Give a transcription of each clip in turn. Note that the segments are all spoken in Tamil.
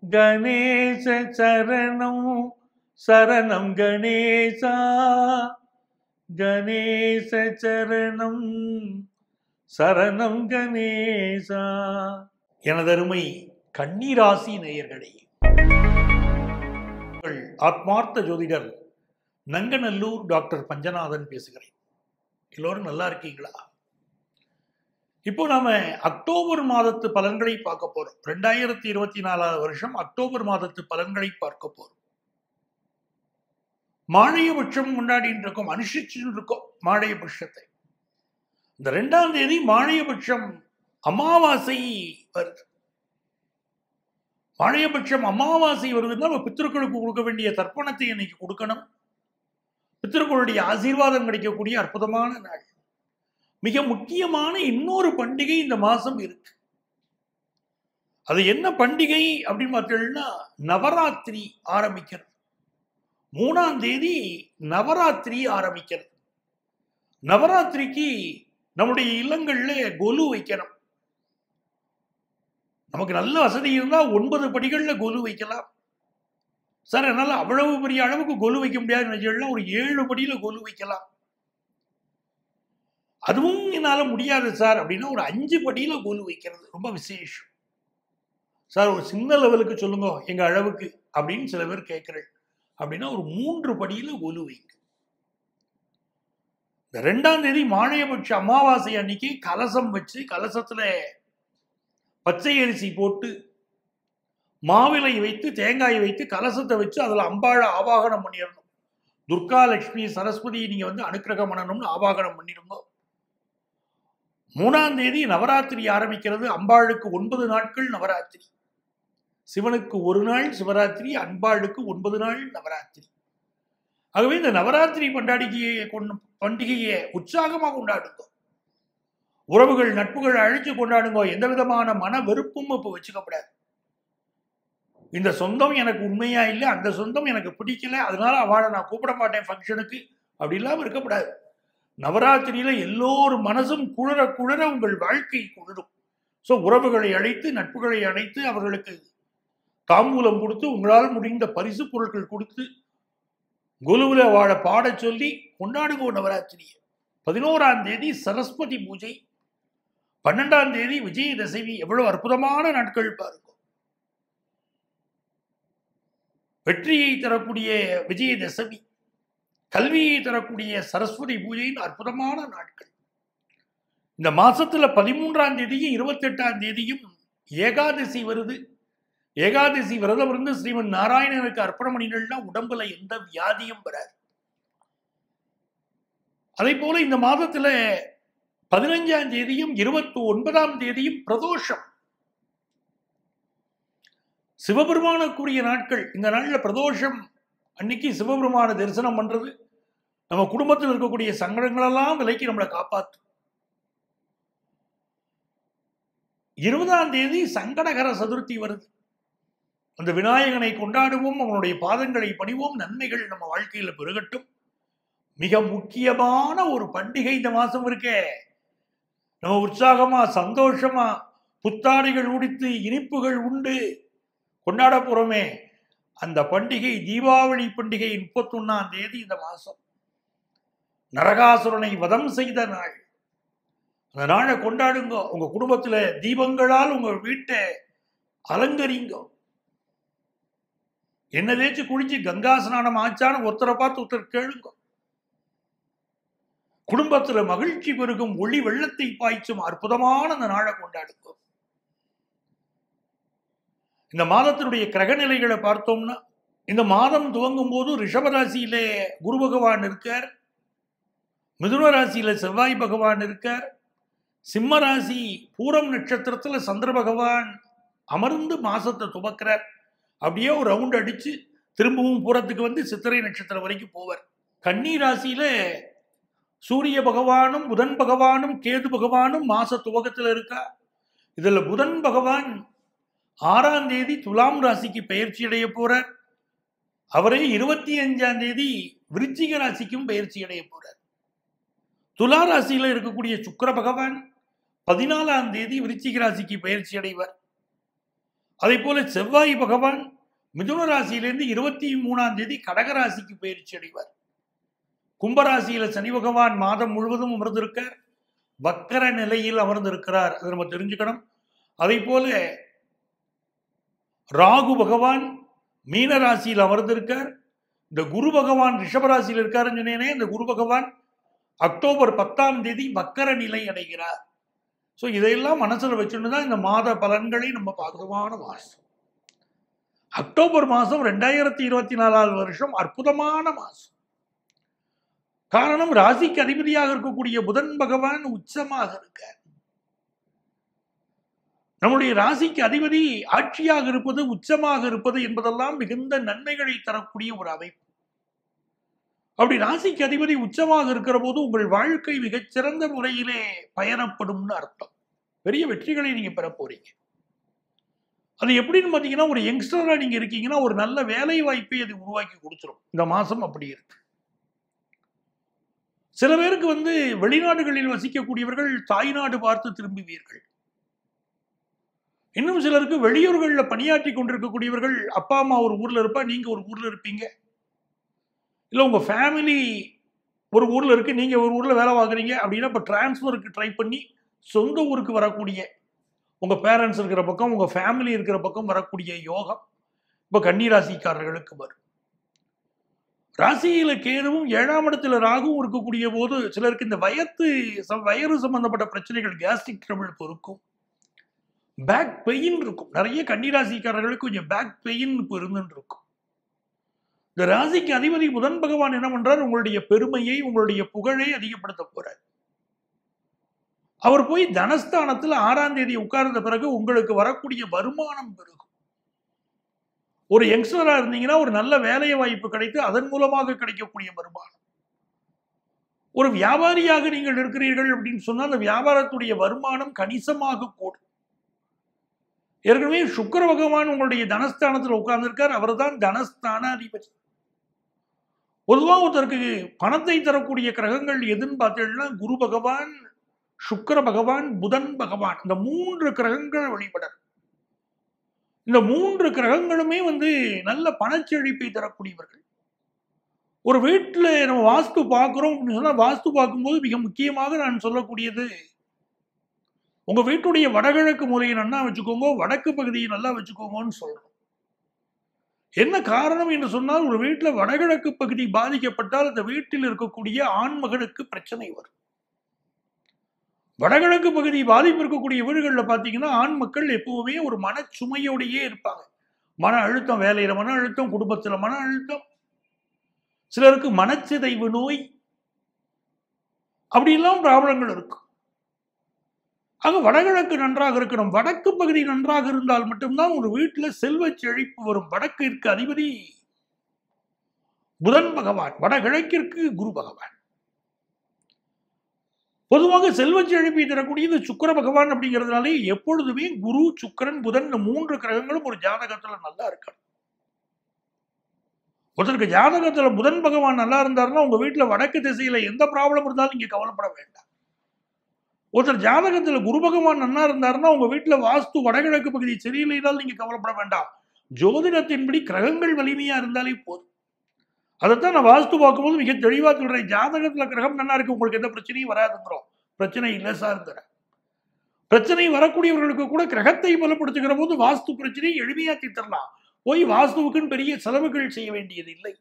கணேச சரணம் சரணம் கணேசா, கணேச சரணம் சரணம் கணேசா. எனதருமை கன்னிராசி நேயர்களே, ஆத்மார்த்த ஜோதிடர் நங்கநல்லூர் டாக்டர் பஞ்சநாதன் பேசுகிறேன். எல்லோரும் நல்லா இருக்கீங்களா? இப்போ நாம அக்டோபர் மாதத்து பலன்களை பார்க்க போறோம். 2024 வருஷம் அக்டோபர் மாதத்து பலன்களை பார்க்க போறோம். மாழையபட்சம் கொண்டாடிட்டு இருக்கோம், அனுஷ்டிச்சுட்டு இருக்கோம் மாழையபட்சத்தை. இந்த 2ஆம் தேதி மாழையபட்சம் அமாவாசை வருது. மாழையபட்சம் அமாவாசை வருதுன்னா நம்ம பித்திருக்களுக்கு கொடுக்க வேண்டிய தர்ப்பணத்தை இன்னைக்கு கொடுக்கணும். பித்திருக்களுடைய ஆசீர்வாதம் கிடைக்கக்கூடிய அற்புதமான நாள். மிக முக்கியமான இன்னொரு பண்டிகை இந்த மாசம் இருக்கு. அது என்ன பண்டிகை அப்படின்னு பார்த்தீங்கன்னா, நவராத்திரி ஆரம்பிக்கிறது. 3ஆம் தேதி நவராத்திரி ஆரம்பிக்கிறது. நவராத்திரிக்கு நம்முடைய இல்லங்கள்ல கொலு வைக்கணும். நமக்கு நல்ல வசதி இருந்தா 9 படிகள்ல கொலு வைக்கலாம். சார் என்னால அவ்வளவு பெரிய அளவுக்கு கொலு வைக்க முடியாது, ஒரு 7 படியில கொலு வைக்கலாம். அதுவும் என்னால முடியாது சார் அப்படின்னா ஒரு 5 படியில கொலு வைக்கிறது ரொம்ப விசேஷம். சார் ஒரு சின்ன லெவலுக்கு சொல்லுங்க எங்க அளவுக்கு அப்படின்னு சில பேர் கேட்கிறேன். அப்படின்னா ஒரு 3 படியில கொலு வைங்க. இந்த 2ஆம் தேதி மாழையபட்ச அமாவாசை அன்னைக்கு கலசம் வச்சு, கலசத்துல பச்சை அரிசி போட்டு, மாவிலை வைத்து, தேங்காய் வைத்து, கலசத்தை வச்சு அதுல அம்பாளை ஆவாகனம் பண்ணிடணும். துர்கா, லட்சுமி, சரஸ்வதி நீங்க அனுக்கிரகம் பண்ணணும்னு ஆவாகனம் பண்ணிடுங்க. 3ஆம் தேதி நவராத்திரி ஆரம்பிக்கிறது. அம்பாளுக்கு 9 நாட்கள் நவராத்திரி. சிவனுக்கு 1 நாள் சிவராத்திரி, அம்பாளுக்கு 9 நாள் நவராத்திரி. ஆகவே இந்த நவராத்திரி பண்டிகையை உற்சாகமாக கொண்டாடுங்க. உறவுகள் நட்புகள் அழைச்சு கொண்டாடுங்க. எந்த விதமான மன வெறுப்பும் இப்ப வச்சுக்கப்படாது. இந்த சொந்தம் எனக்கு உண்மையா இல்லை, அந்த சொந்தம் எனக்கு பிடிக்கல, அதனால அவளை நான் கூப்பிட மாட்டேன் ஃபங்க்ஷனுக்கு அப்படிலாம் இருக்கப்படாது. நவராத்திரியில எல்லோரும் மனசும் குளிர குளிர உங்கள் வாழ்க்கை குளிரும். ஸோ உறவுகளை அழைத்து, நட்புகளை அழைத்து, அவர்களுக்கு தாம்பூலம் கொடுத்து, உங்களால் முடிந்த பரிசு பொருட்கள் கொடுத்து, குலுவில் வாழ பாட சொல்லி கொண்டாடுங்கோ நவராத்திரியை. 11ஆம் தேதி சரஸ்வதி பூஜை, 12ஆம் தேதி விஜயதசமி. எவ்வளவு அற்புதமான நாட்கள் பாருங்க. வெற்றியை தரக்கூடிய விஜயதசமி, கல்வியை தரக்கூடிய சரஸ்வதி பூஜையின் அற்புதமான நாட்கள். இந்த மாசத்துல 13ஆம் தேதியும் 28ஆம் தேதியும் ஏகாதசி வருது. ஏகாதசி விரதம் இருந்து ஸ்ரீமன் நாராயணனுக்கு அர்ப்பணம் பண்ணினா உடம்புல எந்த வியாதியும் வராது. அதே போல இந்த மாதத்துல 15ஆம் தேதியும் 29ஆம் தேதியும் பிரதோஷம், சிவபெருமானுக்குரிய நாட்கள். இந்த நாள்ல பிரதோஷம் அன்னைக்கு சிவபெருமான தரிசனம் பண்றது நம்ம குடும்பத்தில் இருக்கக்கூடிய சங்கடங்களெல்லாம் விலக்கி நம்மளை காப்பாற்றும். 20ஆம் தேதி சங்கடகர சதுர்த்தி வருது. அந்த விநாயகனை கொண்டாடுவோம், அவனுடைய பாதங்களை பணிவோம், நன்மைகள் நம்ம வாழ்க்கையில பெருகட்டும். மிக முக்கியமான ஒரு பண்டிகை இந்த மாசம் இருக்கே. நம்ம உற்சாகமா சந்தோஷமா புத்தாடைகள் உடித்து இனிப்புகள் உண்டு கொண்டாட போறோமே, அந்த பண்டிகை தீபாவளி பண்டிகை. 31ஆம் தேதி இந்த மாசம் நரகாசுரனை வதம் செய்த நாள். அந்த நாளை கொண்டாடுங்க. உங்க குடும்பத்துல தீபங்களால் உங்க வீட்டை அலங்கரிங்க. என்ன தேய்ச்சி குளிச்சு கங்கா ஸ்நானம் ஆச்சான்னு ஒருத்தரை பார்த்து ஒருத்தர் கேளுங்க. குடும்பத்துல மகிழ்ச்சி பெருகும், ஒளி வெள்ளத்தை பாய்ச்சும் அற்புதமான அந்த நாளை கொண்டாடுங்க. இந்த மாதத்தினுடைய கிரக நிலைகளை பார்த்தோம்னா, இந்த மாதம் துவங்கும் போது ரிஷபராசியிலே குரு பகவான் இருக்கார், மிதுன ராசியில செவ்வாய் பகவான் இருக்கார், சிம்ம ராசி பூரம் நட்சத்திரத்துல சந்திர பகவான் அமர்ந்து மாசத்தை துவக்கிறார். அப்படியே ஒரு ரவுண்ட் அடிச்சு திரும்பவும் பூரத்துக்கு சித்திரை நட்சத்திரம் வரைக்கும் போவார். கன்னி ராசியில சூரிய பகவானும் புதன் பகவானும் கேது பகவானும் மாச துவக்கத்தில் இருக்கா. இதுல புதன் பகவான் 6ஆம் தேதி துலாம் ராசிக்கு பயிற்சி அடைய போறார். அவரே 25ஆம் தேதி விருச்சிக ராசிக்கும் பயிற்சி அடைய போறார். துலா ராசியில இருக்கக்கூடிய சுக்கிர பகவான் 14ஆம் தேதி விருச்சிக ராசிக்கு பயிற்சி அடைவார். அதே போல செவ்வாய் பகவான் மிதுன ராசியிலிருந்து 23ஆம் தேதி கடகராசிக்கு பயிற்சி அடைவார். கும்பராசியில சனி பகவான் மாதம் முழுவதும் அமர்ந்திருக்கார், வக்கர நிலையில் அமர்ந்திருக்கிறார். அதை நம்ம தெரிஞ்சுக்கணும். அதே போல ராகு பகவான் மீன ராசியில் அமர்ந்திருக்கார். இந்த குரு பகவான் ரிஷபராசியில் இருக்காருன்னு சொன்னேனே, இந்த குரு பகவான் அக்டோபர் 10ஆம் தேதி வக்கர நிலை அடைகிறார். ஸோ இதையெல்லாம் மனசுல வச்சுட்டு தான் இந்த மாத பலன்களை நம்ம பார்க்கமான மாசம். அக்டோபர் மாதம் 2024 வருஷம் அற்புதமான மாசம். காரணம், ராசிக்கு அதிபதியாக இருக்கக்கூடிய புதன் பகவான் உச்சமாக இருக்கார். நம்முடைய ராசிக்கு அதிபதி ஆட்சியாக இருப்பது, உச்சமாக இருப்பது என்பதெல்லாம் மிகுந்த நன்மைகளை தரக்கூடிய ஒரு அமைப்பு. அப்படி ராசிக்கு அதிபதி உச்சமாக இருக்கிற போது உங்கள் வாழ்க்கை மிகச்சிறந்த முறையிலே பயணப்படும்னு அர்த்தம். பெரிய வெற்றிகளை நீங்க பெற போறீங்க. அது எப்படின்னு பாத்தீங்கன்னா, ஒரு யங்ஸ்டரா நீங்க இருக்கீங்கன்னா ஒரு நல்ல வேலை வாய்ப்பை அது உருவாக்கி கொடுத்துரும். இந்த மாசம் அப்படி இருக்கு. சில பேருக்கு வெளிநாடுகளில் வசிக்கக்கூடியவர்கள் தாய்நாடு பார்த்து திரும்புவீர்கள். இன்னும் சிலருக்கு வெளியூர்களில் பணியாற்றி கொண்டிருக்கக்கூடியவர்கள் அப்பா அம்மா ஒரு ஊர்ல இருப்பா, நீங்க ஒரு ஊர்ல இருப்பீங்க. இல்ல உங்க ஃபேமிலி ஒரு ஊர்ல இருக்கு, நீங்க ஒரு ஊர்ல வேலை பார்க்குறீங்க அப்படின்னா இப்ப டிரான்ஸ்ஃபருக்கு ட்ரை பண்ணி சொந்த ஊருக்கு வரக்கூடிய, உங்க பேரண்ட்ஸ் இருக்கிற பக்கம் உங்க ஃபேமிலி இருக்கிற பக்கம் வரக்கூடிய யோகம் இப்ப கன்னி ராசிக்காரர்களுக்கு வரும். ராசியில கேதுவும் 7ஆம் இடத்துல ராகுவும் இருக்கக்கூடிய போது சிலருக்கு இந்த வயிறு சம்பந்தப்பட்ட பிரச்சனைகள், கேஸ்ட்ரிக் ட்ரபிள் இருக்கும், பேக் பெயின் இருக்கும். நிறைய கன்னிராசிக்காரர்களுக்கு கொஞ்சம் பேக் பெயின் இருந்துட்டு இருக்கும். இந்த ராசிக்கு அதிபதி புதன் பகவான் என்ன பண்றார், உங்களுடைய பெருமையை, உங்களுடைய புகழை அதிகப்படுத்த போறார். அவர் போய் தனஸ்தானத்தில் 6ஆம் தேதி உட்கார்ந்த பிறகு உங்களுக்கு வரக்கூடிய வருமானம் பெருகும். ஒரு யங்ஸ்டரா இருந்தீங்கன்னா ஒரு நல்ல வேலை வாய்ப்பு கிடைத்து அதன் மூலமாக கிடைக்கக்கூடிய வருமானம். ஒரு வியாபாரியாக நீங்கள் இருக்கிறீர்கள் அப்படின்னு சொன்னால் அந்த வியாபாரத்துடைய வருமானம் கணிசமாக கூடும். ஏற்கனவே சுக்கிர பகவான் உங்களுடைய தனஸ்தானத்தில் உட்கார்ந்திருக்கார். அவர் தான் தனஸ்தான அதிபதி. பொதுவாக ஒருத்தருக்கு பணத்தை தரக்கூடிய கிரகங்கள் எதுன்னு பார்த்தீங்கன்னா குரு பகவான், சுக்கிர பகவான், புதன் பகவான், இந்த 3 கிரகங்கள் வழிபடர். இந்த 3 கிரகங்களுமே நல்ல பணச்செழிப்பை தரக்கூடியவர்கள். ஒரு வீட்டில் நம்ம வாஸ்து பார்க்கிறோம் அப்படின்னு சொன்னா, வாஸ்து பார்க்கும்போது மிக முக்கியமாக நான் சொல்லக்கூடியது, உங்க வீட்டுடைய வடகிழக்கு மூலையை நல்லா வச்சுக்கோங்க, வடக்கு பகுதியை நல்லா வச்சுக்கோங்கன்னு சொல்றோம். என்ன காரணம் என்று சொன்னால், ஒரு வீட்டில் வடகிழக்கு பகுதி பாதிக்கப்பட்டால் அந்த வீட்டில் இருக்கக்கூடிய ஆண்மகனுக்கு பிரச்சனை வரும். வடகிழக்கு பகுதி பாதிப்பு இருக்கக்கூடிய வீடுகளில் பார்த்தீங்கன்னா ஆண் மக்கள் எப்பவுமே ஒரு மனச்சுமையோடையே இருப்பாங்க. மன அழுத்தம், வேலையில மன அழுத்தம், குடும்பத்தில் மன அழுத்தம், சிலருக்கு மனச்சிதைவு நோய், அப்படியெல்லாம் ப்ராப்ளங்கள் இருக்கும். ஆக வடகிழக்கு நன்றாக இருக்கணும். வடக்கு பகுதி நன்றாக இருந்தால் மட்டும்தான் ஒரு வீட்டில் செல்வ செழிப்பு வரும். வடக்கிற்கு அதிபதி புதன் பகவான், வடகிழக்கிற்கு குரு பகவான். பொதுவாக செல்வ செழிப்பை தரக்கூடியது சுக்கிர பகவான் அப்படிங்கிறதுனாலே எப்பொழுதுமே குரு, சுக்கிரன், புதன், இந்த 3 கிரகங்களும் ஒரு ஜாதகத்துல நல்லா இருக்கணும். ஒருத்தருக்கு ஜாதகத்துல புதன் பகவான் நல்லா இருந்தாருன்னா உங்க வீட்டுல வடக்கு திசையில எந்த ப்ராப்ளம் இருந்தாலும் நீங்க கவலைப்பட வேண்டாம். ஒருத்தர் ஜாதகத்துல குரு பகவான் நல்லா இருந்தாருன்னா உங்க வீட்டுல வாஸ்து வடகிழக்கு பகுதி சரியில்லைனாலும் நீங்க கவலைப்பட வேண்டாம். ஜோதிடத்தின்படி கிரகங்கள் வலிமையா இருந்தாலே போதும். அதைத்தான் நான் வாஸ்து பார்க்கும்போது மிக தெளிவா சொல்றேன். ஜாதகத்துல கிரகம் நல்லா இருக்கு, உங்களுக்கு எந்த பிரச்சனையும் வராதுங்கிறோம். பிரச்சனை இல்லை சார்ங்கிற பிரச்சனை வரக்கூடியவர்களுக்கு கூட கிரகத்தை பலப்படுத்துகிற போது வாஸ்து பிரச்சனையை எளிமையா தீர்த்தரலாம். போய் வாஸ்துவுக்குன்னு பெரிய செலவுகள் செய்ய வேண்டியது இல்லை.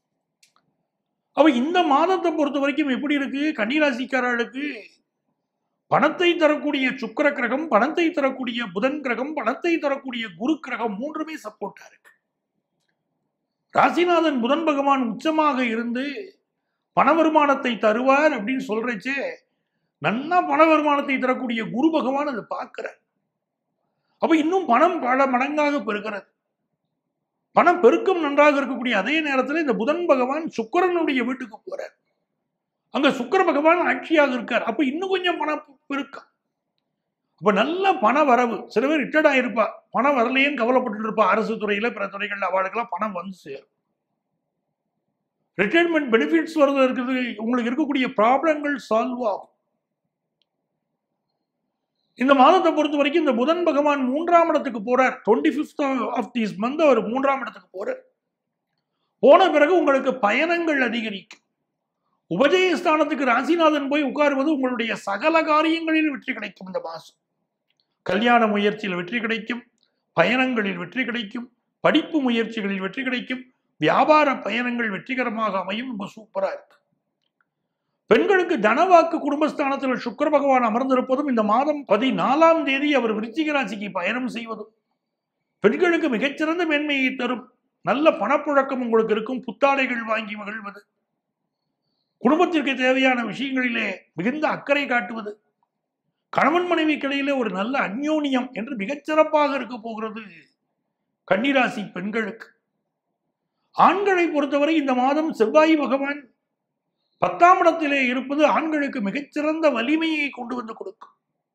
அவ இந்த மாதத்தை பொறுத்த வரைக்கும் எப்படி இருக்கு, கன்னிராசிக்காரர்களுக்கு பணத்தை தரக்கூடிய சுக்கிர கிரகம், பணத்தை தரக்கூடிய புதன் கிரகம், பணத்தை தரக்கூடிய குரு கிரகம் 3மே சப்போர்ட்டா இருக்கு. ராசிநாதன் புதன் பகவான் உச்சமாக இருந்து பண வருமானத்தை தருவார் அப்படின்னு சொல்றச்சே, நல்லா பண வருமானத்தை தரக்கூடிய குரு பகவான் அதை பார்க்கிறார். அப்ப இன்னும் பணம் பல மடங்காக பெருகிறது. பணம் பெருக்கம் நன்றாக இருக்கக்கூடிய அதே நேரத்தில் இந்த புதன் பகவான் சுக்கிரனுடைய வீட்டுக்கு போறார். அங்க சுக்கிர பகவான் ஆட்சியாக இருக்கார். அப்ப இன்னும் கொஞ்சம் பணம் பெருக்கம். அப்ப நல்ல பண வரவு. சில பேர் ரிட்டையர்ட் ஆயிருப்பா, பணம் வரலையேன்னு கவலைப்பட்டு இருப்பா. அரசு துறையில பிற துறைகள்ல அவளுக்கெல்லாம் பணம் வந்து சேரும். ரிட்டையர்மெண்ட் பெனிஃபிட்ஸ் வருது இருக்குது. உங்களுக்கு இருக்கக்கூடிய ப்ராப்ளங்கள் சால்வ் ஆகும். இந்த மாதத்தை பொறுத்த வரைக்கும் இந்த புதன் பகவான் 3ஆம் இடத்துக்கு போறார். 25th ஆஃப் திஸ் மந்த் அவர் 3ஆம் இடத்துக்கு போறார். போன பிறகு உங்களுக்கு பயணங்கள் அதிகரிக்கும். உபஜயஸ்தானத்துக்கு ராசிநாதன் போய் உட்காருவது உங்களுடைய சகல காரியங்களில் வெற்றி கிடைக்கும். இந்த மாசம் கல்யாண முயற்சியில் வெற்றி கிடைக்கும், பயணங்களில் வெற்றி கிடைக்கும், படிப்பு முயற்சிகளில் வெற்றி கிடைக்கும், வியாபார பயணங்கள் வெற்றிகரமாக அமையும். ரொம்ப சூப்பரா இருக்கு. பெண்களுக்கு தனவாக்கு குடும்பஸ்தானத்தில் சுக்கிர பகவான் அமர்ந்திருப்பதும் இந்த மாதம் 14ஆம் தேதி அவர் விருச்சிக ராசிக்கு பயணம் செய்வதும் பெண்களுக்கு மிகச்சிறந்த மேன்மையை தரும். நல்ல பணப்புழக்கம் உங்களுக்கு இருக்கும். புத்தாடைகள் வாங்கி மகிழ்வது, குடும்பத்திற்கு தேவையான விஷயங்களிலே மிகுந்த அக்கறை காட்டுவது, கணவன் மனைவிக்கிடையிலே ஒரு நல்ல அந்யோன்யம் என்று மிகச்சிறப்பாக இருக்க போகிறது கன்னிராசி பெண்களுக்கு. ஆண்களை பொறுத்தவரை இந்த மாதம் செவ்வாய் பகவான் 10ஆம் இடத்திலே இருப்பது ஆண்களுக்கு மிகச்சிறந்த வலிமையை கொண்டு வந்து கொடுக்கும்.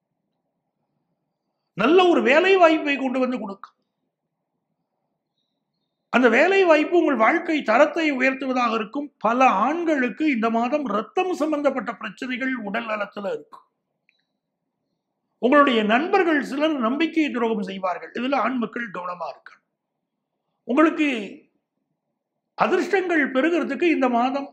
நல்ல ஒரு வேலை வாய்ப்பை கொண்டு வந்து கொடுக்கும். அந்த வேலை வாய்ப்பு உங்கள் வாழ்க்கை தரத்தை உயர்த்துவதாக இருக்கும். பல ஆண்களுக்கு இந்த மாதம் இரத்தம் சம்பந்தப்பட்ட பிரச்சனைகள் உடல் நலத்தில் இருக்கும். உங்களுடைய நண்பர்கள் சிலர் நம்பிக்கை துரோகம் செய்வார்கள். இதுல ஆண் மக்கள் கவனமா இருக்க. உங்களுக்கு அதிர்ஷ்டங்கள் பெறுகிறதுக்கு இந்த மாதம்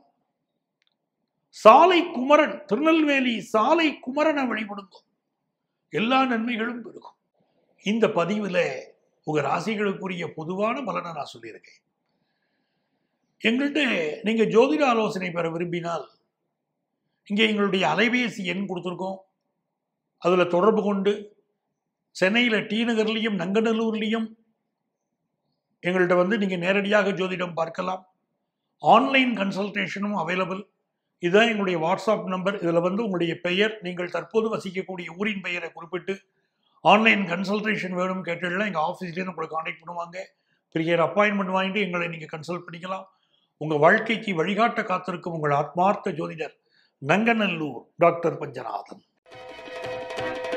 சாலை குமரன், திருநெல்வேலி சாலை குமரனை வழிபடுங்க. எல்லா நன்மைகளும் பெருகும். இந்த பதிவில் உங்க ராசிகளுக்குரிய பொதுவான பலனை நான் சொல்லியிருக்கேன். எங்கள்கிட்ட நீங்க ஜோதிட ஆலோசனை பெற விரும்பினால் இங்கே எங்களுடைய அலைபேசி எண் கொடுத்துருக்கோம். அதில் தொடர்பு கொண்டு சென்னையில் டி நகர்லையும் நங்கநல்லூர்லையும் எங்கள்கிட்ட நீங்கள் நேரடியாக ஜோதிடம் பார்க்கலாம். ஆன்லைன் கன்சல்டேஷனும் அவைலபிள். இதுதான் எங்களுடைய வாட்ஸ்அப் நம்பர். இதில் உங்களுடைய பெயர், நீங்கள் தற்போது வசிக்கக்கூடிய ஊரின் பெயரை குறிப்பிட்டு ஆன்லைன் கன்சல்டேஷன் வேணும் கேட்டுலாம் எங்கள் ஆஃபீஸ்லேருந்து உங்களை கான்டாக்ட் பண்ணுவாங்க. பெரிய அப்பாயின்மெண்ட் வாங்கிட்டு எங்களை நீங்கள் கன்சல்ட் பண்ணிக்கலாம். உங்கள் வாழ்க்கைக்கு வழிகாட்ட காத்திருக்கும் உங்கள் ஆத்மார்த்த ஜோதிடர் நங்கநல்லூர் டாக்டர் பஞ்சநாதன்.